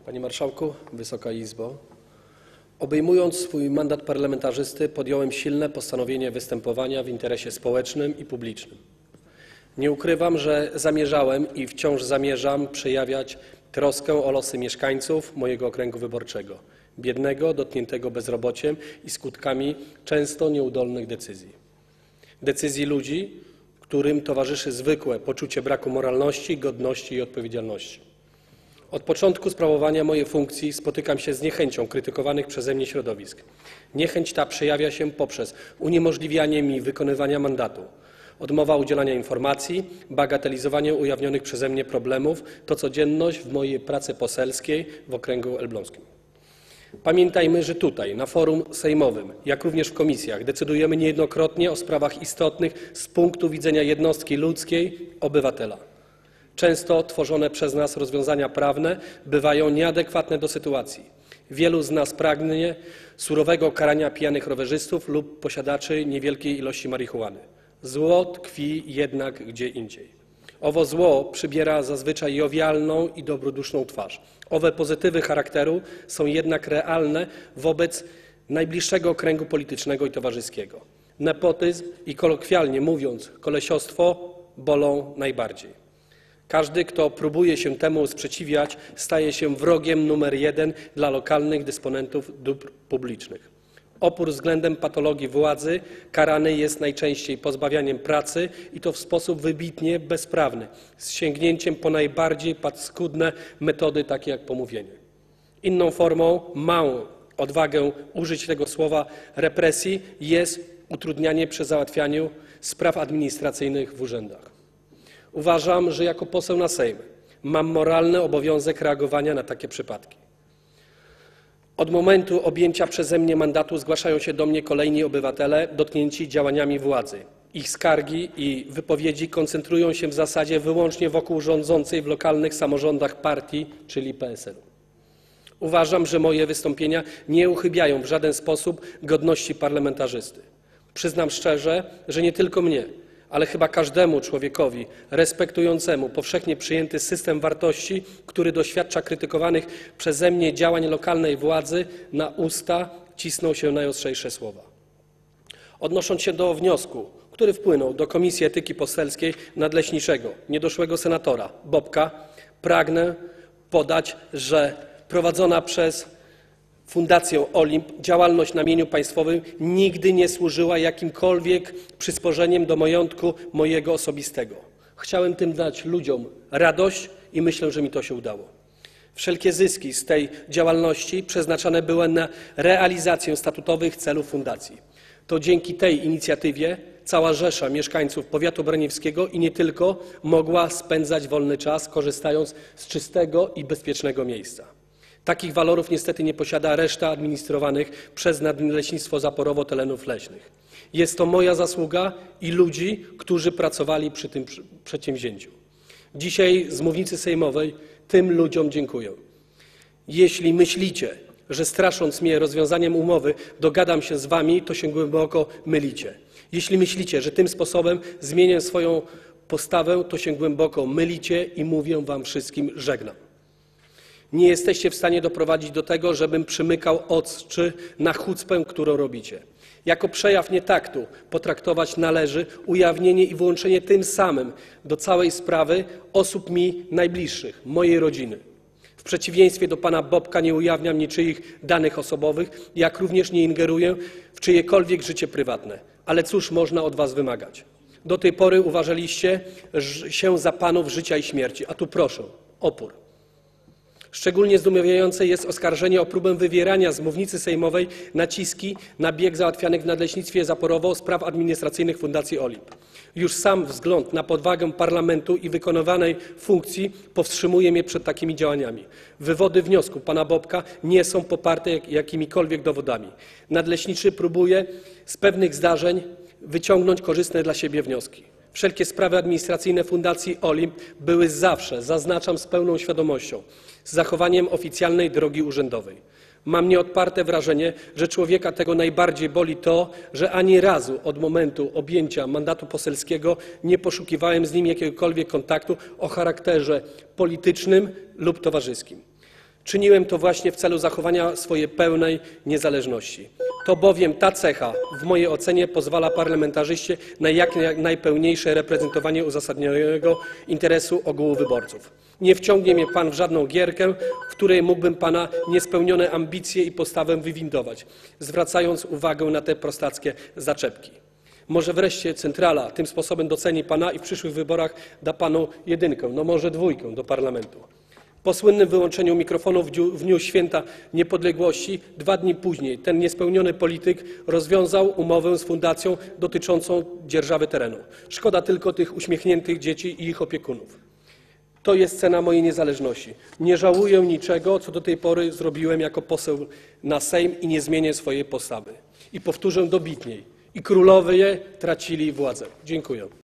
Panie Marszałku, Wysoka Izbo! Obejmując swój mandat parlamentarzysty, podjąłem silne postanowienie występowania w interesie społecznym i publicznym. Nie ukrywam, że zamierzałem i wciąż zamierzam przejawiać troskę o losy mieszkańców mojego okręgu wyborczego, biednego, dotkniętego bezrobociem i skutkami często nieudolnych decyzji. Decyzji ludzi, którym towarzyszy zwykłe poczucie braku moralności, godności i odpowiedzialności. Od początku sprawowania mojej funkcji spotykam się z niechęcią krytykowanych przeze mnie środowisk. Niechęć ta przejawia się poprzez uniemożliwianie mi wykonywania mandatu, odmowa udzielania informacji, bagatelizowanie ujawnionych przeze mnie problemów to codzienność w mojej pracy poselskiej w okręgu elbląskim. Pamiętajmy, że tutaj, na forum sejmowym, jak również w komisjach, decydujemy niejednokrotnie o sprawach istotnych z punktu widzenia jednostki ludzkiej, obywatela. Często tworzone przez nas rozwiązania prawne bywają nieadekwatne do sytuacji. Wielu z nas pragnie surowego karania pijanych rowerzystów lub posiadaczy niewielkiej ilości marihuany. Zło tkwi jednak gdzie indziej. Owo zło przybiera zazwyczaj jowialną i dobroduszną twarz. Owe pozytywy charakteru są jednak realne wobec najbliższego kręgu politycznego i towarzyskiego. Nepotyzm i kolokwialnie mówiąc kolesiostwo bolą najbardziej. Każdy, kto próbuje się temu sprzeciwiać, staje się wrogiem numer 1 dla lokalnych dysponentów dóbr publicznych. Opór względem patologii władzy karany jest najczęściej pozbawianiem pracy i to w sposób wybitnie bezprawny, z sięgnięciem po najbardziej paskudne metody, takie jak pomówienie. Inną formą, mam odwagę użyć tego słowa, represji jest utrudnianie przy załatwianiu spraw administracyjnych w urzędach. Uważam, że jako poseł na Sejm mam moralny obowiązek reagowania na takie przypadki. Od momentu objęcia przeze mnie mandatu zgłaszają się do mnie kolejni obywatele dotknięci działaniami władzy. Ich skargi i wypowiedzi koncentrują się w zasadzie wyłącznie wokół rządzącej w lokalnych samorządach partii, czyli PSL-u. Uważam, że moje wystąpienia nie uchybiają w żaden sposób godności parlamentarzysty. Przyznam szczerze, że nie tylko mnie, ale chyba każdemu człowiekowi respektującemu powszechnie przyjęty system wartości, który doświadcza krytykowanych przeze mnie działań lokalnej władzy, na usta cisną się najostrzejsze słowa. Odnosząc się do wniosku, który wpłynął do Komisji Etyki Poselskiej nadleśniczego, niedoszłego senatora Bobka, pragnę podać, że prowadzona przez Fundację Olimp działalność na mieniu państwowym nigdy nie służyła jakimkolwiek przysporzeniem do majątku mojego osobistego. Chciałem tym dać ludziom radość i myślę, że mi to się udało. Wszelkie zyski z tej działalności przeznaczane były na realizację statutowych celów fundacji. To dzięki tej inicjatywie cała rzesza mieszkańców powiatu braniewskiego i nie tylko mogła spędzać wolny czas, korzystając z czystego i bezpiecznego miejsca. Takich walorów niestety nie posiada reszta administrowanych przez Nadleśnictwo Zaporowo terenów leśnych. Jest to moja zasługa i ludzi, którzy pracowali przy tym przedsięwzięciu. Dzisiaj z mównicy sejmowej tym ludziom dziękuję. Jeśli myślicie, że strasząc mnie rozwiązaniem umowy dogadam się z wami, to się głęboko mylicie. Jeśli myślicie, że tym sposobem zmienię swoją postawę, to się głęboko mylicie i mówię wam wszystkim żegnam. Nie jesteście w stanie doprowadzić do tego, żebym przymykał oczy na chucpę, którą robicie. Jako przejaw nietaktu potraktować należy ujawnienie i włączenie tym samym do całej sprawy osób mi najbliższych, mojej rodziny. W przeciwieństwie do pana Bobka nie ujawniam niczyich danych osobowych, jak również nie ingeruję w czyjekolwiek życie prywatne. Ale cóż można od was wymagać? Do tej pory uważaliście się za panów życia i śmierci, a tu proszę, opór. Szczególnie zdumiewające jest oskarżenie o próbę wywierania z mównicy sejmowej naciski na bieg załatwianych w Nadleśnictwie Zaporowo spraw administracyjnych Fundacji Olimp. Już sam wzgląd na podwagę parlamentu i wykonywanej funkcji powstrzymuje mnie przed takimi działaniami. Wywody wniosku pana Bobka nie są poparte jakimikolwiek dowodami. Nadleśniczy próbuje z pewnych zdarzeń wyciągnąć korzystne dla siebie wnioski. Wszelkie sprawy administracyjne Fundacji Olimp były zawsze, zaznaczam z pełną świadomością, z zachowaniem oficjalnej drogi urzędowej. Mam nieodparte wrażenie, że człowieka tego najbardziej boli to, że ani razu od momentu objęcia mandatu poselskiego nie poszukiwałem z nim jakiegokolwiek kontaktu o charakterze politycznym lub towarzyskim. Czyniłem to właśnie w celu zachowania swojej pełnej niezależności. To bowiem ta cecha, w mojej ocenie, pozwala parlamentarzyście na jak najpełniejsze reprezentowanie uzasadnionego interesu ogółu wyborców. Nie wciągnie mnie pan w żadną gierkę, w której mógłbym pana niespełnione ambicje i postawę wywindować, zwracając uwagę na te prostackie zaczepki. Może wreszcie centrala tym sposobem doceni pana i w przyszłych wyborach da panu 1, no może 2 do parlamentu. Po słynnym wyłączeniu mikrofonu w dniu Święta Niepodległości, 2 dni później, ten niespełniony polityk rozwiązał umowę z fundacją dotyczącą dzierżawy terenu. Szkoda tylko tych uśmiechniętych dzieci i ich opiekunów. To jest cena mojej niezależności. Nie żałuję niczego, co do tej pory zrobiłem jako poseł na Sejm i nie zmienię swojej postawy. I powtórzę dobitniej. I królowie tracili władzę. Dziękuję.